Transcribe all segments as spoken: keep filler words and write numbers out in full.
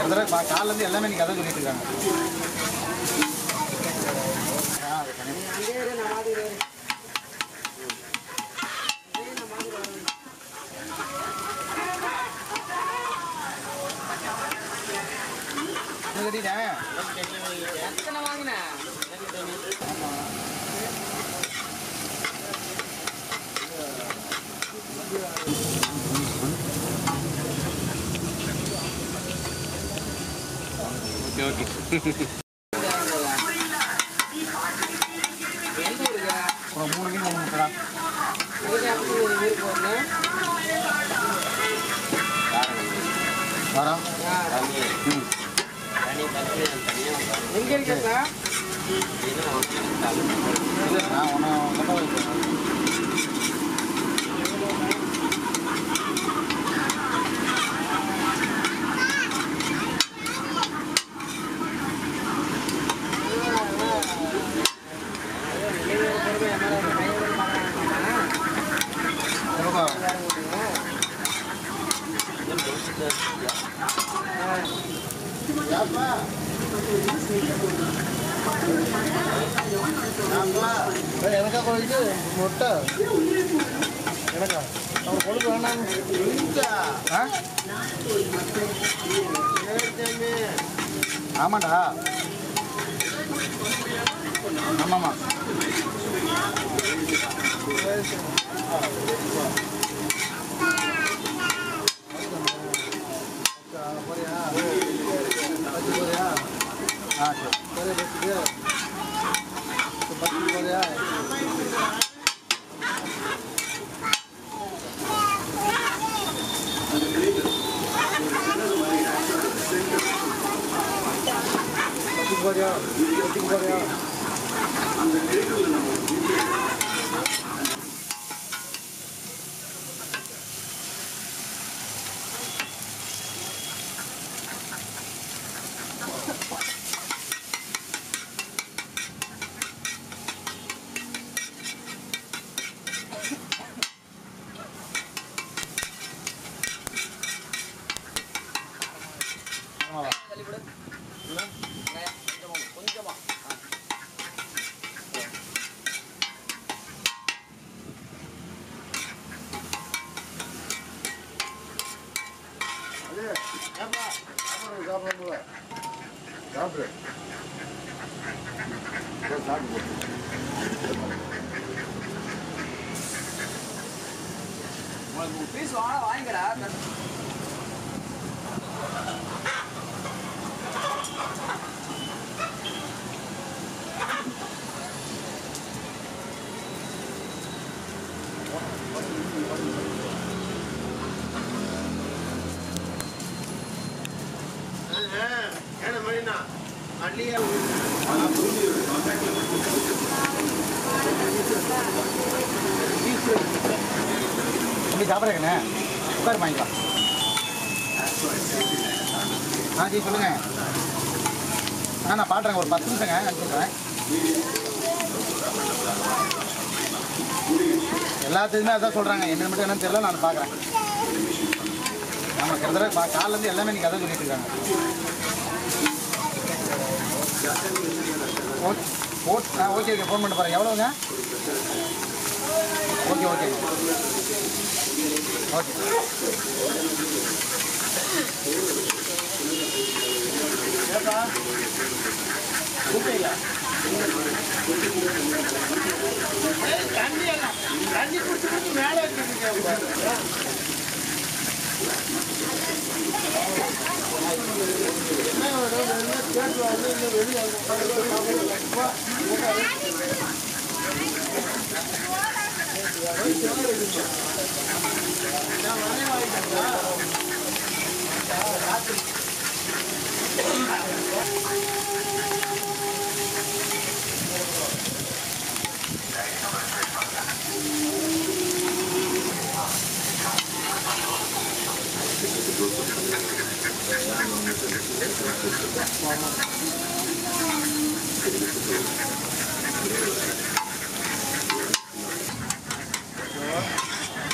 கிட்டத்தட்ட காலிலேருந்து எல்லாமே இன்னைக்கு அதான் சொல்லிட்டு இருக்காங்க. கட்டிட்டேன் எத்தனை வாங்கினேன் ஓகே ஓகே மூணு மீன் மூணு முட்டை வரோம் எங்கே இருக்கா நான் ஒன்று எனக்கா குறைஞ்சு முட்டை எனக்கா அவன் கொழுப்பு வேணாம் ஆமாண்டா ஆமாம்மா हाँ सर पहले बच गया तो बच गया बच गया बच गया பீஸ் வாங்க வாங்கிடா என்ன மணினா அட்லியா அப்படி சாப்பிட்றேங்கண்ணே உட்காரு வாங்கிக்கலாம். ஆ ஜி சொல்லுங்க. ஆ நான் பாட்டுறேங்க ஒரு பத்து நிமிஷங்க அனுப்பிடுறேன். எல்லாத்துக்குமே அதான் சொல்கிறாங்க. என்ன மட்டும் என்னன்னு தெரியல, நான் பார்க்குறேன். ஆமாம் கிட்டத்தட்ட காலிலேருந்து எல்லாமே இன்னைக்கு அதான் சொல்லிட்டு இருக்காங்க. ஓகே ஓகே ஆ ஓகே ஓகே ஃபோன் பண்ணி பாருங்கள். எவ்வளோங்க? ஓகே ஓகே ஓகே ஏப்பா கூப்பிட்டீங்களா? தண்ணி எல்லாம் தண்ணி குடிச்சு மேலே வச்சுருக்கீங்க.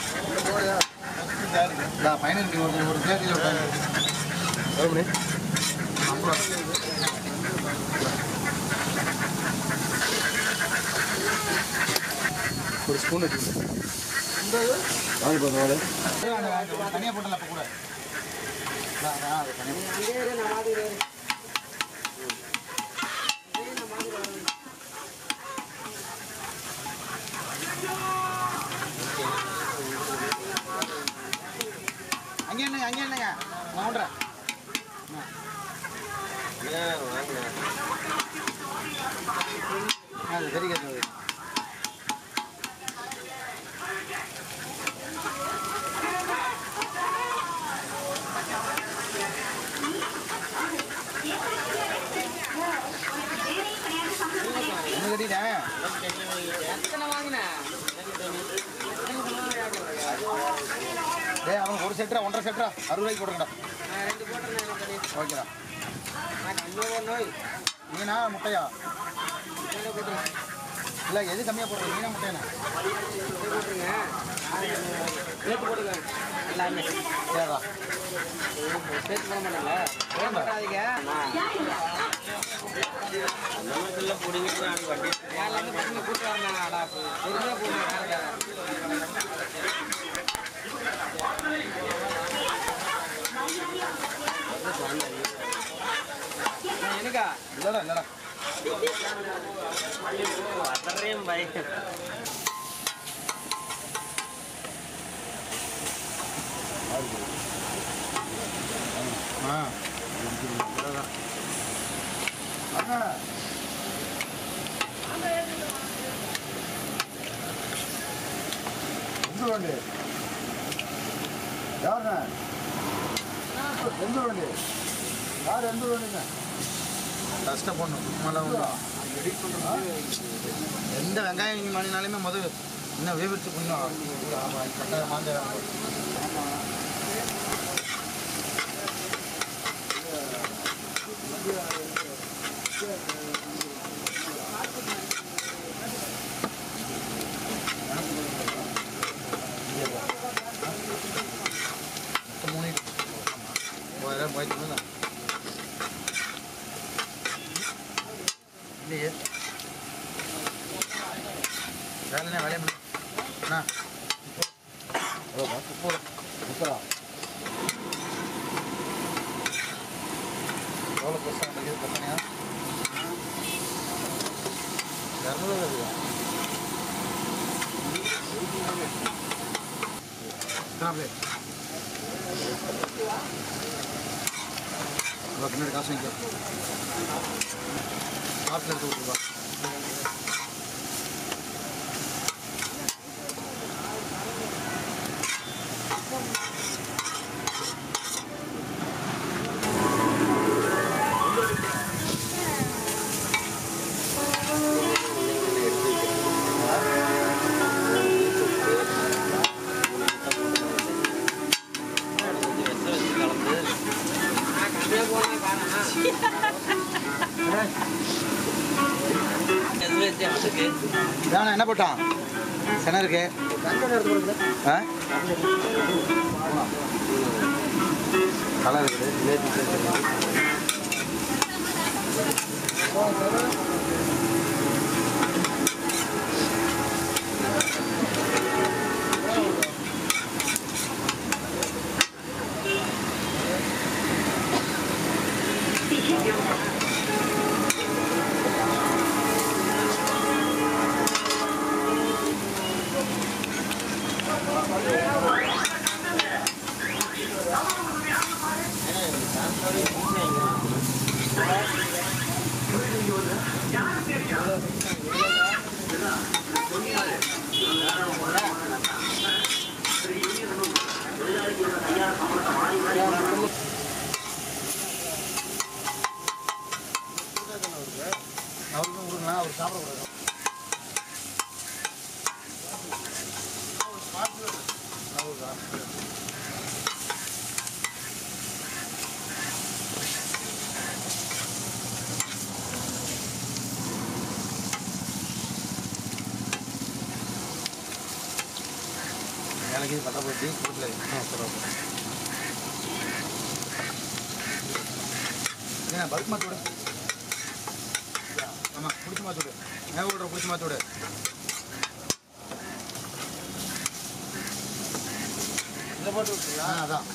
ஃபைனல் ஒரு ஒரு தேதியில் ஒரு ஸ்பூன் எடுத்துக்கோங்க. வாங்க போதும் வாங்க. தனியாக போட்டல அப்போ கூட. அது தனியாக. அங்கே என்னங்க அங்கே என்னங்க நான் ஒன்றேன். அது சரி கேட்டது. என்ன கட்டிட்டேன் எத்தனை வாங்கினேன். டே அவன் ஒரு செட்டரா ஒன்றரை செட்டரா அறுபது ரூபாய்க்கு போட்டுருக்கா. ரெண்டு போட்டுறேன். ஓகேடா. மீனா முட்டையா இல்லை எது கம்மியாக போடுறேன் மீனா முட்டையாண்ணா போட்டுருங்க. சேர்த்து போட்டுங்க எல்லாமே. சரிடா சேர்த்து போட மாட்டாங்க போட மாட்டாதீங்க. பிடிங்கிட்டு எல்லாமே பசங்க கூட்டு வந்தாங்கடா பொறுமையாக போடுங்க. எனக்கா இல்லடா இல்லடா அதரையும் பைக் ஆ அண்ணா எந்த வண்டி யாருண்ணா எந்த வண்டி யார் எந்த வண்டிங்க கஷ்டப்படணும் மழை எந்த வெங்காயம் மணினாலுமே முதல் இன்னும் வேவிச்சு பண்ணணும். கட்டாயம் மாங்க மூணு மூவாயிரம் போயிட்டு இல்லையே வேலைண்ணா வேலையை அண்ணா முப்பது முப்பதா எவ்வளோ பர்சன்ட் இது பிரச்சனையா இரநூறு இருக்குதா பின்னாடி காசு வாங்கிக்கோ காட்டில் எடுத்து விட்டுருப்பா. என்ன போட்டான் சென இருக்கு கலர் இருக்குது. அவருக்கும் கொடுக்கலாம் அவர் சாப்பிடக்கூடாது. வேலைக்கு பட்டப்பட்டி கொடுக்கல. ஏன்னா பல்க் மாத்தோடு ஆமாம் பிடிச்ச மாத்தோடு மேலே விடுற பிடிச்ச மாத்தோடு இதில் போட்டு விட்டுருங்களா அதான்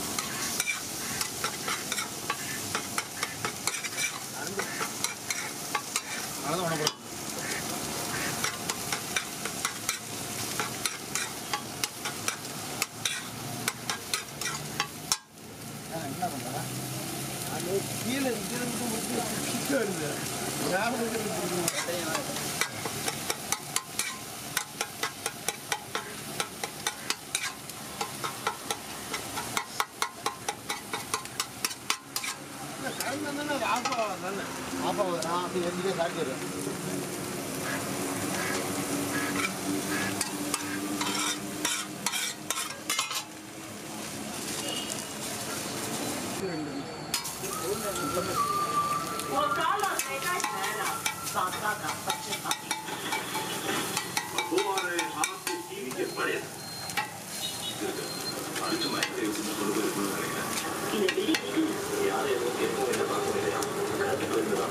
அவ்வளோதான் உணவு என்ன பண்ணுறா அது கீழே கீழே வருது ஆஃப் ஆகுது ஆஃப் ஆகுது நான் அப்படி எதுக்கே சாப்பிடுறேன் 我搞了谁该谁了，早知道早早知道。 तुम्हारे हाथ से टीवी के बड़े அடுத்த மைக்கை கொண்டு போய் கொண்டு வரீங்க இந்த வீடியோ யாரை எப்போ என்ன பார்க்க முடியல கரெக்ட் பண்ணி தான்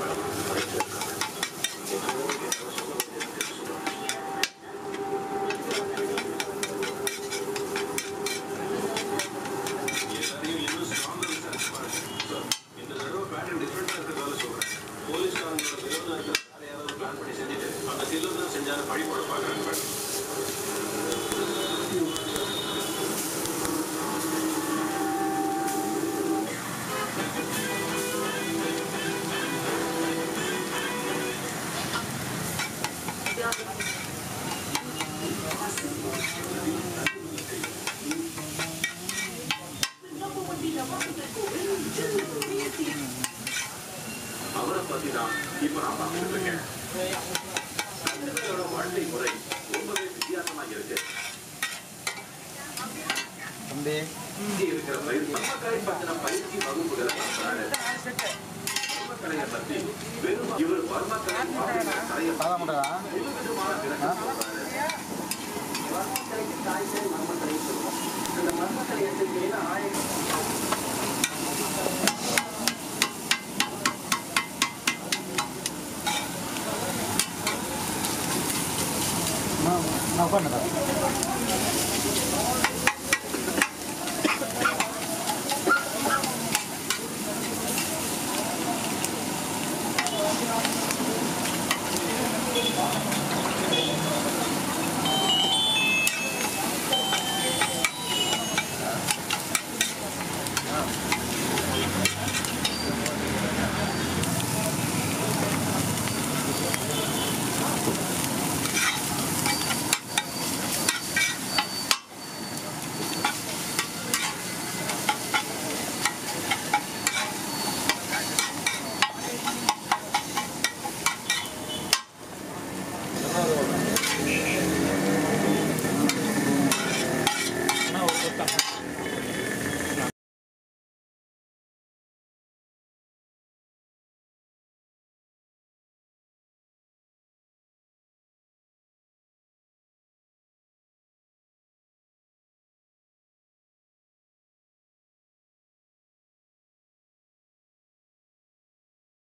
எல்லாரையும் இன்னும் ஸ்ட்ராங்கா விசாரிச்சு பாருங்க இந்த தடவை பேட்டர்ன் டிஃப்ரெண்டா இருக்கிறதால சொல்றேன் போலீஸ்காரங்களோட விரோதம் இருக்கிற வேற யாராவது பிளான் பண்ணி செஞ்சுட்டு அந்த சில்லர் தான் செஞ்சாலும் பழி போட பார்க்குறாங்க அவரை பத்தி தான் இப்ப நான் பார்த்துட்டு இருக்கேன் வாழ்க்கை முறை ரொம்பவே வித்தியாசமாக இருக்கு இங்கே இருக்கிற பயிர் பக்கக்கலை பத்தின பயிற்சி வகுப்புகளை நடத்துறாரு பர்மக்கலையை பத்தி வெறும் இவர் பர்மக்கலை கலையை முழு விதமான விளக்கம் சொல்றாரு பர்மக்கலைக்கு காய்கறி மர்மக்கலை சொல்லுவோம் இந்த மர்மக்கலை எடுத்துக்கிட்டீங்கன்னா ஆயிரம் நான் உட்காந்துட்டேன்